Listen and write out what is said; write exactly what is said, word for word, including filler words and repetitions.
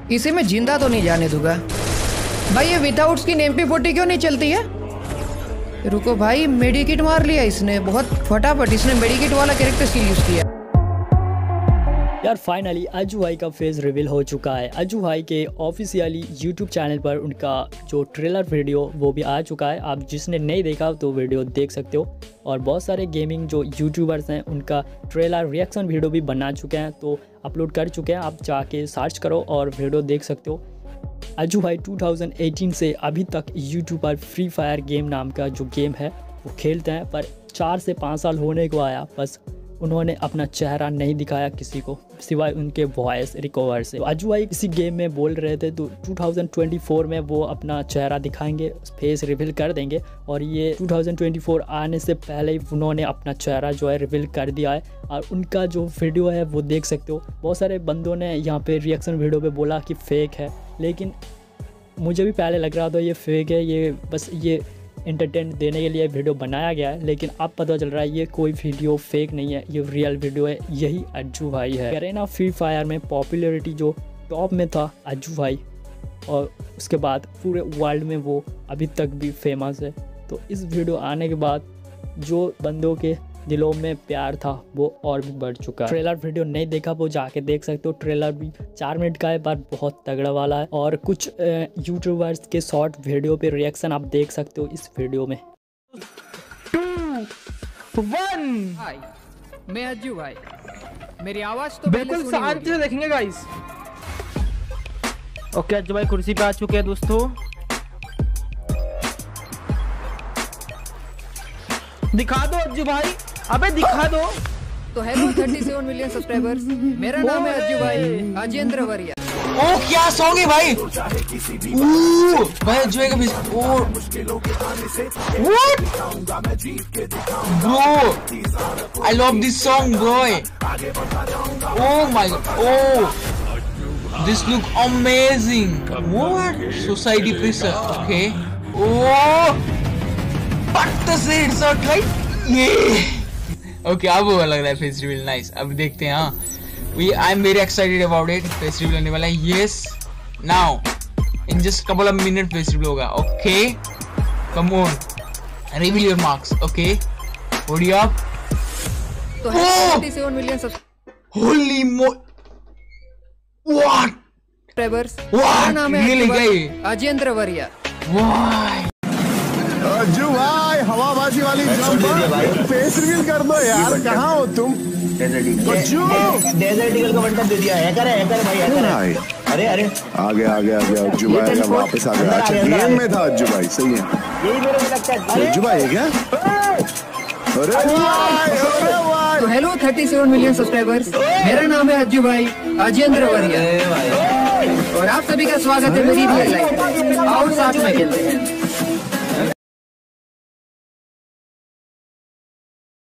इसे मैं जिंदा तो नहीं जाने दूंगा। भाई ये without skin M P forty क्यों नहीं चलती है? रुको भाई, मेडिकिट मार लिया इसने बहुत फटाफट। इसने मेडिकिट वाला कैरेक्टर स्किल यूज किया। यार फाइनली अज्जू भाई का फेस रिवील हो चुका है। अज्जू भाई के ऑफिशियली यूट्यूब चैनल पर उनका जो ट्रेलर वीडियो वो भी आ चुका है। आप जिसने नहीं देखा तो वीडियो देख सकते हो। और बहुत सारे गेमिंग जो यूट्यूबर्स हैं उनका ट्रेलर रिएक्शन वीडियो भी बना चुके हैं, तो अपलोड कर चुके हैं। आप जाके सर्च करो और वीडियो देख सकते हो। अज्जू भाई टू थाउजेंड एटीन से अभी तक यूट्यूब पर फ्री फायर गेम नाम का जो गेम है वो खेलते हैं, पर चार से पाँच साल होने को आया, बस उन्होंने अपना चेहरा नहीं दिखाया किसी को सिवाय उनके वॉइस रिकवर से। तो अज्जू भाई किसी गेम में बोल रहे थे तो टू थाउजेंड ट्वेंटी फोर में वो अपना चेहरा दिखाएंगे, फेस रिवील कर देंगे। और ये टू थाउजेंड ट्वेंटी फोर आने से पहले ही उन्होंने अपना चेहरा जो है रिवील कर दिया है। और उनका जो वीडियो है वो देख सकते हो। बहुत सारे बंदों ने यहाँ पे रिएक्शन वीडियो पे बोला कि फेक है, लेकिन मुझे भी पहले लग रहा था ये फेक है, ये बस ये एंटरटेन देने के लिए वीडियो बनाया गया है। लेकिन अब पता चल रहा है ये कोई वीडियो फेक नहीं है, ये रियल वीडियो है। यही अज्जू भाई है। कह रहे ना फ्री फायर में पॉपुलैरिटी जो टॉप में था अज्जू भाई, और उसके बाद पूरे वर्ल्ड में वो अभी तक भी फेमस है। तो इस वीडियो आने के बाद जो बंदों के दिलों में प्यार था वो और भी बढ़ चुका है। ट्रेलर वीडियो नहीं देखा वो जाके देख सकते हो। ट्रेलर भी चार मिनट का है पर बहुत तगड़ा वाला है। और कुछ यूट्यूबर्स के शॉर्ट वीडियो पे रिएक्शन आप देख सकते हो इस वीडियो में। टू वन हाय, मैं अज्जू भाई। मेरी आवाज तो बिल्कुल शांति से देखेंगे गाइस। ओके अज्जू भाई कुर्सी पे आ चुके हैं दोस्तों। दिखा दो अज्जू भाई, अबे दिखा दो। तो hello thirty seven million subscribers, मेरा नाम है अज्जू भाई अजेंद्र वरिया। ओ क्या सॉन्ग है भाई, ओ भाई अज्जू भाई का भी oh what bro, I love this song bro. Oh my oh this look amazing. What society pressure, okay oh okay अब वो लग रहा है फेस रिवील नाइस। अब देखते हैं। हाँ we I am very excited about it. Face reveal होने वाला है। Yes now in just couple of minute face reveal होगा। Okay come on reveal your marks. Okay hold up. तो thirty seven million subscribers, holy mo what मेरा नाम है really guys Ajendra वरिया। Why Ajju भाई हवाबाजी वाली फेस रिवील कर दो यार। कहाँ हो तुम? अज्जू डेजर्ट ईगल का बंटन दे दिया है। हैकर है, हैकर भाई, हैकर है। अरे अरे आ गया आ गया आ गया अज्जू भाई वापस आ गया। अच्छा गेम में था अज्जू भाई, सही है। यही मेरे को लगता है अज्जू भाई है क्या? अरे भाई अरे भाई। तो hello thirty seven million subscribers, मेरा नाम है अज्जू भाई अजेंद्र वरिया और आप सभी का स्वागत है मेरी रियल लाइफ में। आओ साथ में खेलते हैं।